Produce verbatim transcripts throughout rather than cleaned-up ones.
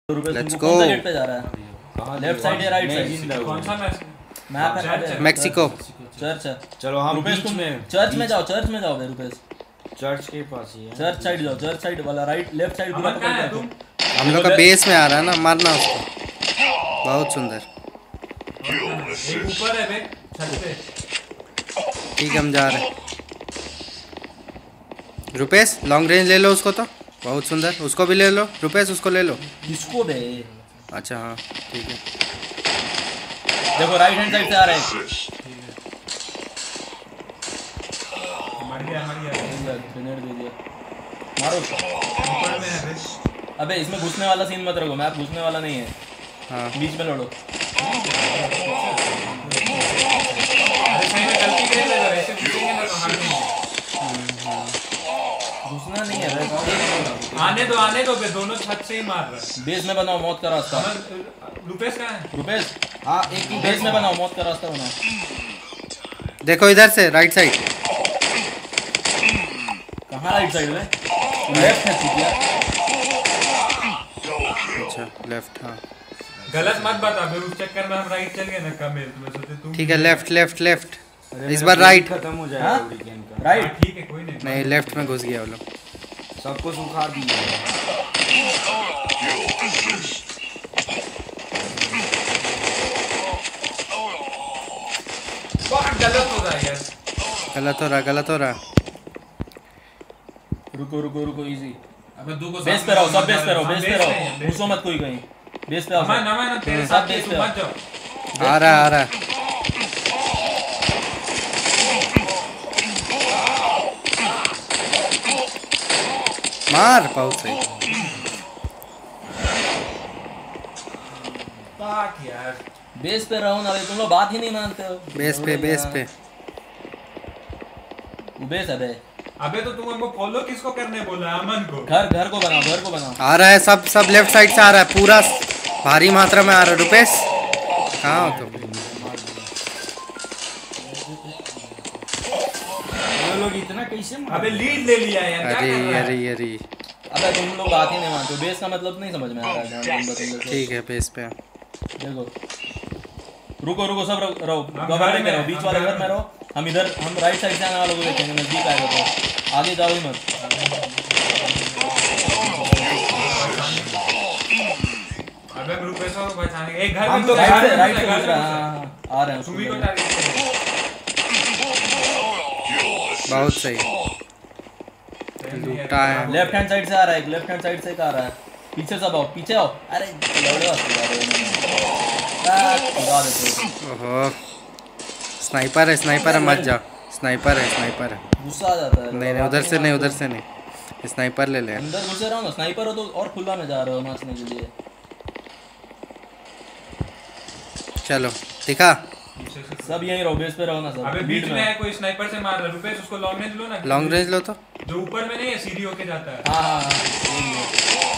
Let's go. कौन सा gate पे जा रहा है? लेफ्ट साइड या राइट साइड? कौन सा मैच? मैप है मैक्सिको। चर्च है। चलो हम रुपेश बीच तुम में चर्च में जाओ, चर्च में जाओ भाई रुपेश। चर्च के पास ही है। चर्च साइड जाओ, चर्च साइड वाला राइट लेफ्ट साइड पूरा पकड़ के तुम। हम लोग का बेस में आ रहा है ना, मारना उसको। बहुत सुंदर। एक ऊपर है बे छत पे। ठीक है हम जा रहे हैं। रुपेश लॉन्ग रेंज ले लो उसको तो। बहुत सुंदर। उसको भी ले लो रुपेश, उसको ले लो। किसको बे? अच्छा हाँ ठीक है। देखो राइट हैंड साइड से आ रहा है। मर गया मर गया। ग्रेनेड दे दिया। मारो। ऊपर में है बे। अबे इसमें घुसने वाला सीन मत रखो, मैप घुसने वाला नहीं है। हाँ बीच में लड़ो। अरे सही में गलती कर ले ऐसे घुसेंगे ना तो हार जाएंगे। घुसना नहीं है बे। आने दो आने दो बे, दोनों छत से ही मार रहा है। बेस में बनाओ, मौत का रास्ता। रुपेश कहाँ है? रुपेश हाँ एक ही बेस में बनाओ, मौत का रास्ता बनाओ। देखो इधर से राइट साइड। कहाँ राइट साइड में? लेफ्ट है चुतिया। अच्छा लेफ्ट हाँ गलत मत बता फिर उस चक्कर में हम राइट चल गए ना कमेल तुम्हें सोचे तुम। ठीक है। Left left left. इस बार राइट। खत्म हो हाँ? जाएगा हरिकेन का। राइट हाँ, ठीक है कोई नहीं। नहीं लेफ्ट में घुस गया वो लोग। सबको सुखा दिए। बहुत गलत हो रहा है यार। गलत हो रहा गलत हो रहा। रुको रुको रुको इजी। अबे दो को बेस पे रहो, सब बेस पे रहो, बेस पे रहो। घुसो मत कोई कहीं। बेस पे आओ। अमन अमन तेरे सब साथ बेस तू पे मत जाओ। आ रहा आ रहा। मार बहुत सही। बात यार। बेस पे रहो ना भाई, तुम लोग बात ही नहीं मानते हो। बेस पे बेस पे। बेस है बे। अबे तो तुम हमको फॉलो किसको करने बोला है? अमन को। घर घर को बनाओ, घर को बनाओ। आ रहा है सब सब लेफ्ट साइड से आ रहा है, पूरा भारी मात्रा में आ रहा है। रुपेश कहाँ हो तुम? ये लोग इतना कैसे मार अबे लीड ले लिया यार, क्या अरे कर रहा है? अरे अरे अबे तुम लोग बात ही नहीं मानते हो। बेस का मतलब नहीं समझ में आ रहा है। तुम बताओ। ठीक है बेस पे। देखो रुको रुको सब रहो रहो, हम कवर घर लेके में रहो, हैं, बीच हम वाले घर घर में में। रहो। हम इधर हम राइट साइड से आने वालों को देखेंगे, नजदीक आएगा तो आगे जाओ ही मत। अबे ग्रुप पे सब बचाने एक घर हम में तो घुसा है, राइट घर से में राइट घुसा से है, घुस घर रहा में है। घुसा है। हाँ, हाँ, आ रहे हैं उसको सुमी को लेके। टारगेट करो। बहुत सही। लूटा है। लेफ्ट हैंड साइड से आ रहा है, एक लेफ्ट हैंड साइड से एक आ रहा है। पीछे सब आओ, पीछे आओ। अरे लौड़े वाले यार, खुदा देते हो। ओहो स्नाइपर है स्नाइपर है, मत जाओ। स्नाइपर है स्नाइपर है। गुस्सा आ जाता है। नहीं नहीं उधर से नहीं उधर से नहीं, स्नाइपर ले ले। अंदर घुसे रहो ना, स्नाइपर हो तो और खुला में जा रहे हो नाचने के लिए। चलो दिखा। सब यहीं रहो, बेस पे रहो ना सब। अबे बीच बीच में है कोई स्नाइपर से मार रहा है। रुपेश उसको लॉन्ग रेंज लो ना। लॉन्ग रेंज लो तो। जो ऊपर में नहीं है सीढ़ी होके जाता है। हाँ हाँ हाँ, यही है।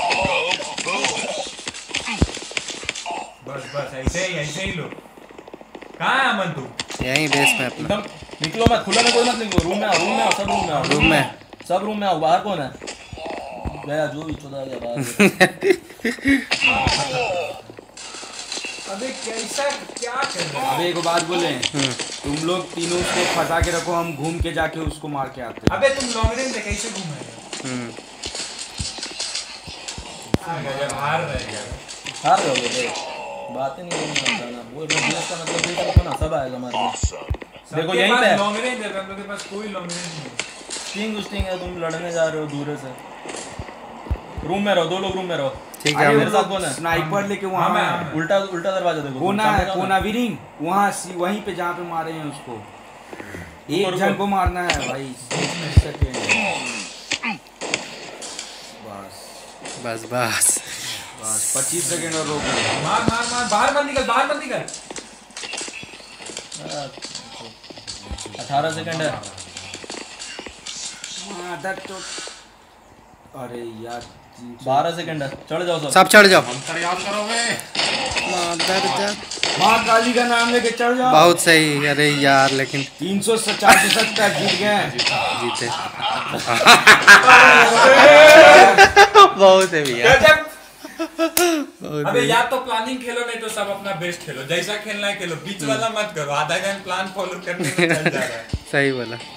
बस बस ऐसे ही ऐसे ही लो। कहाँ है अमन तू? यहीं बेस में अपना। एकदम निकलो मत, खुला में कोई मत निकलो। रूम में आओ, रूम में आओ, सब रूम में आओ। रूम में सब रूम में आओ। बाहर कौन है? गया जो भी चुदा गया बाहर। अबे कैसा क्या कर रहा है? अब एक बात बोले, तुम लोग तीनों उसको फंसा के रखो, हम घूम के जाके उसको मार के आते हैं। अबे तुम लॉन्ग रेंज में कैसे घूमे? हम्म गजब हार रहे यार। हार रहे हो बे, बात ही नहीं करना बताना। वो बेस का मतलब नहीं करता ना, सब आएगा हमारे पास। देखो यहीं पे लॉन्ग रेंज है, हम लोग के पास कोई लॉन्ग रेंज नहीं है। स्टिंग स्टिंग है, तुम लड़ने जा रहे हो दूर से। रूम में रहो, दो लोग रूम में रहो। ठीक है। अरे हम मेरे साथ कौन है? स्नाइपर लेके हाँ, वहाँ मैं- है। उल्टा उल्टा दरवाजा देखो। कोना सामने है, जाओ ना। कोना विरिंग वहाँ सी वहीं पे जहाँ पे मारे हैं उसको। एक रुको। जन को मारना है भाई। सेकंड बस बस बस बस पच्चीस सेकंड और रोक लो। मार मार मार बाहर मत निकल, बाहर मत निकल। अठारह सेकंड है। मादर तो अरे यार बारह सेकंड है, चढ़ जाओ सब। सब चढ़ जाओ। याद करोगे? मादर जा। माँ काली का नाम लेके चढ़ जाओ। बहुत सही। अरे यार लेकिन तीन सौ चार सौ सत्तर जीत गए। जीते। बहुत है भैया। गजब अबे या तो प्लानिंग खेलो नहीं तो सब अपना बेस्ट खेलो, जैसा खेलना है खेलो, बीच वाला मत करो, आधा घंटा प्लान फॉलो करने में चल जा रहा है। सही बोला।